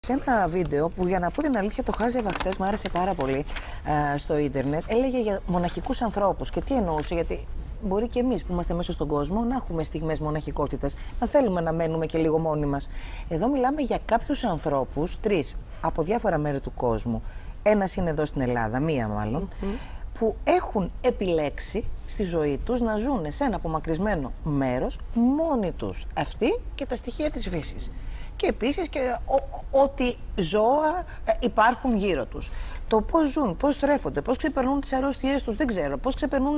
Σε ένα βίντεο που, για να πω την αλήθεια, το χάζευα χτες, μου άρεσε πάρα πολύ στο ίντερνετ. Έλεγε για μοναχικούς ανθρώπους. Και τι εννοούσε, γιατί μπορεί και εμείς που είμαστε μέσα στον κόσμο να έχουμε στιγμές μοναχικότητας, να θέλουμε να μένουμε και λίγο μόνοι μας. Εδώ μιλάμε για κάποιους ανθρώπους, τρεις, από διάφορα μέρη του κόσμου. Ένας είναι εδώ στην Ελλάδα, μία μάλλον, που έχουν επιλέξει στη ζωή τους να ζουν σε ένα απομακρυσμένο μέρος μόνοι τους, αυτοί και τα στοιχεία της φύσης. Και επίσης και ό,τι ζώα υπάρχουν γύρω τους. Το πώς ζουν, πώς στρέφονται, πώς ξεπερνούν τις αρρώστιές τους, δεν ξέρω. Πώς ξεπερνούν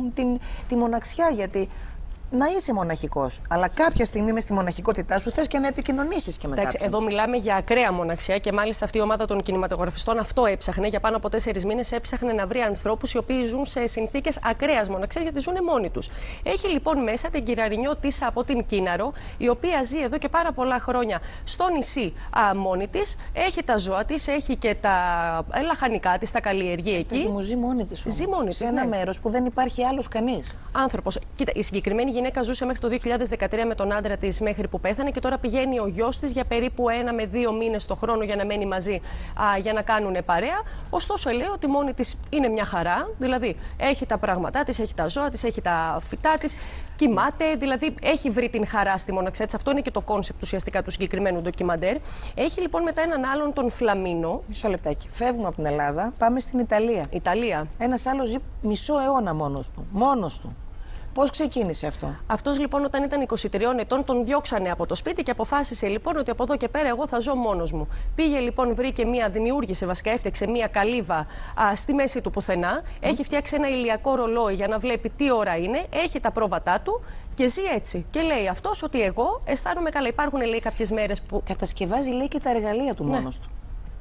τη μοναξιά, γιατί να είσαι μοναχικός, αλλά κάποια στιγμή μες στη μοναχικότητά σου θες και να επικοινωνήσεις και με κάποιον. Εδώ μιλάμε για ακραία μοναξιά και μάλιστα αυτή η ομάδα των κινηματογραφιστών αυτό έψαχνε. Για πάνω από 4 μήνες έψαχνε να βρει ανθρώπους οι οποίοι ζουν σε συνθήκες ακραίας μοναξιάς, γιατί ζουν μόνοι τους. Έχει λοιπόν μέσα την κυραρινιό της από την Κίναρο, η οποία ζει εδώ και πάρα πολλά χρόνια στο νησί μόνη της. Έχει τα ζώα της, έχει και τα λαχανικά της, τα καλλιεργεί εκεί. Μου ζει μόνη της. Ζει μόνη της, σε ένα μέρος που δεν υπάρχει άλλος κανείς. Άνθρωπος. Κοίτα, η συγκεκριμένη γυναίκα ζούσε μέχρι το 2013 με τον άντρα της μέχρι που πέθανε και τώρα πηγαίνει ο γιος της για περίπου 1 με 2 μήνες το χρόνο για να μένει μαζί για να κάνουν παρέα. Ωστόσο, λέει ότι μόνη της είναι μια χαρά, δηλαδή έχει τα πράγματά της, έχει τα ζώα της, έχει τα φυτά της, κοιμάται, δηλαδή έχει βρει την χαρά στη μοναξιά της. Αυτό είναι και το κόνσεπτ ουσιαστικά του συγκεκριμένου ντοκιμαντέρ. Έχει λοιπόν μετά έναν άλλον, τον Φλαμίνο. Μισό λεπτάκι. Φεύγουμε από την Ελλάδα, πάμε στην Ιταλία. Ιταλία. Ένας άλλος ζει μισό αιώνα μόνος του. Μόνος του. Πώς ξεκίνησε αυτό? Αυτός λοιπόν όταν ήταν 23 ετών τον διώξανε από το σπίτι και αποφάσισε λοιπόν ότι από εδώ και πέρα εγώ θα ζω μόνος μου. Πήγε λοιπόν, δημιούργησε βασικά, έφτιαξε μία καλύβα στη μέση του πουθενά. Έχει φτιάξει ένα ηλιακό ρολόι για να βλέπει τι ώρα είναι. Έχει τα πρόβατά του και ζει έτσι. Και λέει αυτός ότι εγώ αισθάνομαι καλά. Υπάρχουν, λέει, κάποιες μέρες που. Κατασκευάζει, λέει, και τα εργαλεία του μόνος του.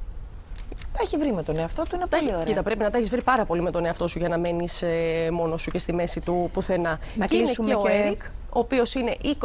Τα έχει βρει με τον εαυτό του, είναι πολύ ωραία. Κοίτα, πρέπει να τα έχει βρει πάρα πολύ με τον εαυτό σου για να μένεις μόνος σου και στη μέση του πουθενά. Να και κλείσουμε είναι και ο Έρικ, ο οποίος είναι